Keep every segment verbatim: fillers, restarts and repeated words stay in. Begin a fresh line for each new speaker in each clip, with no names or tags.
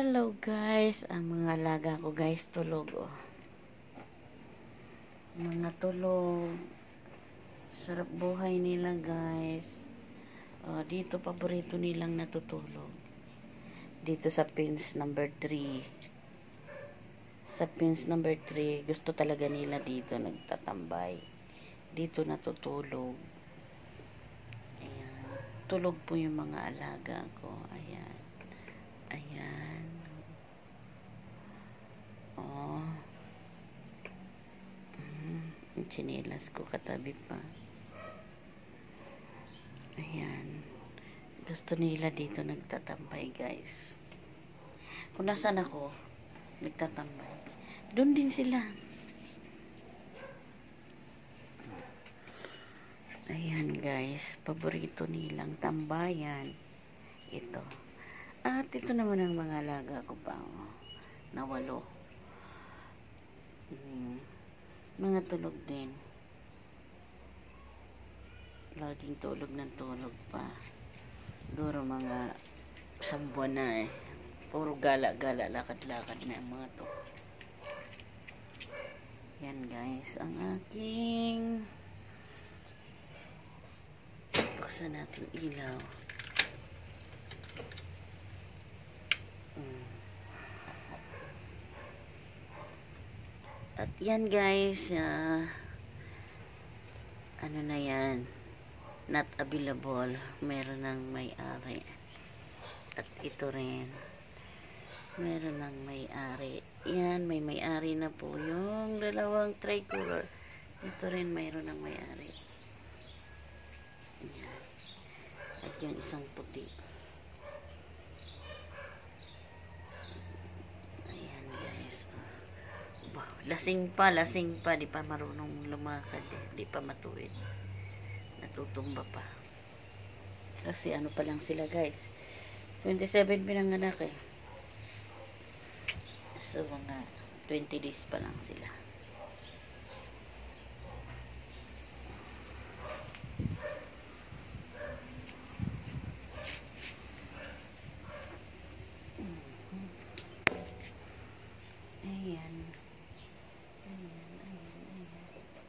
Hello guys, ang mga alaga ko guys tulog oh. Mga tulog. Sarap buhay nila guys. Oh, dito paborito nilang natutulog. Dito sa pins number three. Sa pins number three, gusto talaga nila dito nagtatambay. Dito natutulog. Ayan. Tulog po yung mga alaga ko. Ayan. Ayan. Oh. Mm, yung chinelas ko katabi pa. Ayan. Gusto nila dito nagtatambay, guys. Kung nasaan ako, nagtatambay. Doon din sila. Ayan, guys. Paborito nilang tambayan. Ito. At ito naman ang mga alaga ko pa. Oh, na walo. Hmm. Mga tulog din. Laging tulog ng tulog pa. Siguro mga isang buwan na eh. Puro gala-gala, lakad-lakad na ang mga to. Yan guys, ang aking buksan natin ilaw. Hmm. At yan guys, uh, ano na yan, not available, meron ng may-ari. At ito rin, meron ng may-ari. Yan, may may-ari na po yung dalawang tricolor. Ito rin mayroon ng may-ari. Yan. At yan isang puti. Ayan guys. Bah, lasing pa, lasing pa. Di pa marunong lumakad. Eh. Di pa matuwid. Natutumba pa. Kasi ano pa lang sila guys. twenty-seven pinanganak eh. So mga twenty days pa lang sila. Ayan. Ayan, ayan, ayan.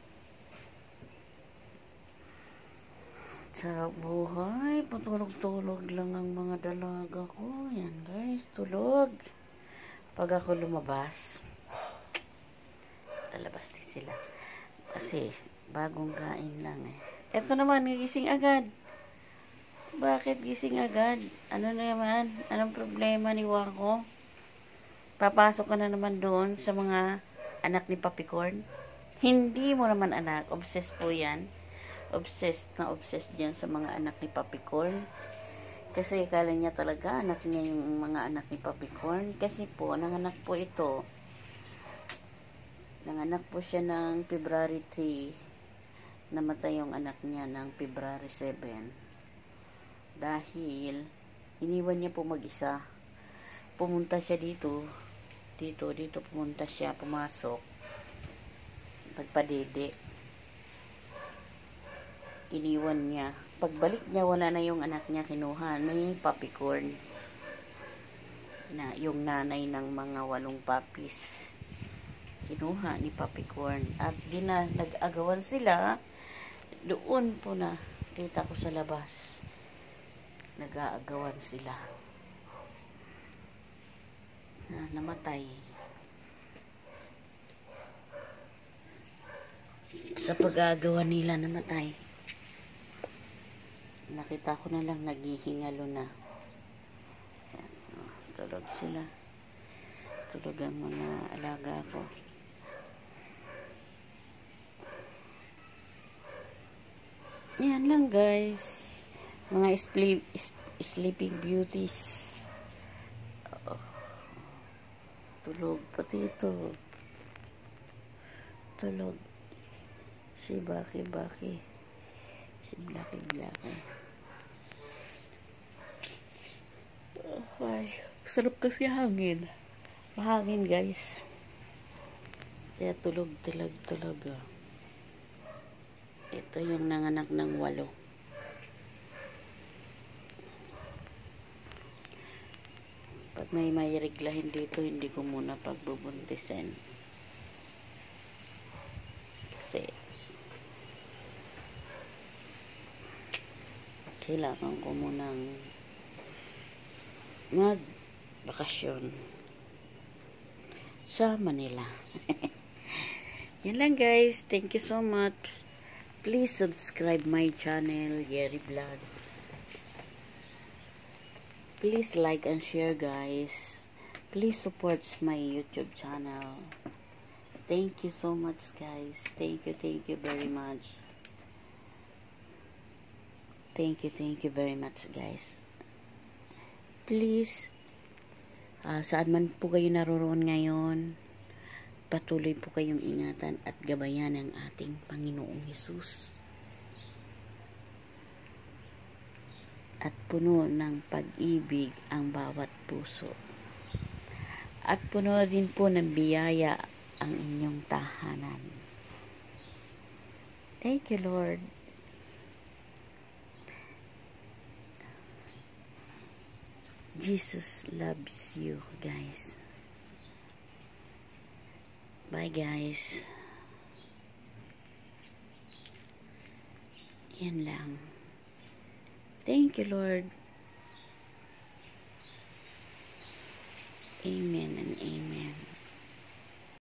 Sarap buhay. Patulog-tulog lang ang mga dalaga ko. Yan guys, tulog. Pag ako lumabas, lalabas din sila. Kasi, bagong kain lang eh. Eto naman, gising agad. Bakit gising agad? Ano naman? Anong problema ni Wako? Papasok ka na naman doon sa mga anak ni Papicorn? Hindi mo naman anak. Obsessed po yan. Obsessed na obsessed dyan sa mga anak ni Papicorn. Kasi akala niya talaga anak niya yung mga anak ni Papicorn. Kasi po, nanganak po ito. Nanganak po siya ng February three. Namatay yung anak niya ng February seven. Dahil, iniwan niya po mag-isa. Pumunta siya dito. Dito, dito pumunta siya. Pumasok. Pagpadede. Iniwan niya. Pagbalik niya, wala na yung anak niya kinuha ni Papicorn. Na, yung nanay ng mga walong papis. Kinuha ni Papicorn. At di na nag-agawan sila. Doon po na, kita ko sa labas. Nag-aagawan sila. Na, namatay. Sa pag-aagawan nila, namatay. Nakita ko na lang naghihingalo na. Ayan, oh, tulog sila. Tulog ang mga alaga ko. Yan lang guys. Mga sleep, sleeping beauties. Oh, tulog pati ito. Tulog. Si Baki Baki. Si Blacky Blacky. Ay, sarap kasi hangin. Mahangin guys. Kaya tulog, tulog, tulog. Oh. Ito yung nanganak ng walo. Pag may may reglahin dito, hindi ko muna pagbubuntisin. Kasi, kailangan ko munang mag-bakasyon sa Manila. Yan lang guys. Thank you so much. Please subscribe my channel, Yeri Vlog. Please like and share guys. Please support my YouTube channel. Thank you so much guys. Thank you, thank you very much. Thank you, thank you very much guys. Please, uh, saan man po kayo naroroon ngayon, patuloy po kayong ingatan at gabayan ng ating Panginoong Hesus. At puno ng pag-ibig ang bawat puso. At puno din po ng biyaya ang inyong tahanan. Thank you, Lord. Jesus loves you, guys. Bye, guys. Yan lang. Thank you, Lord. Amen and amen.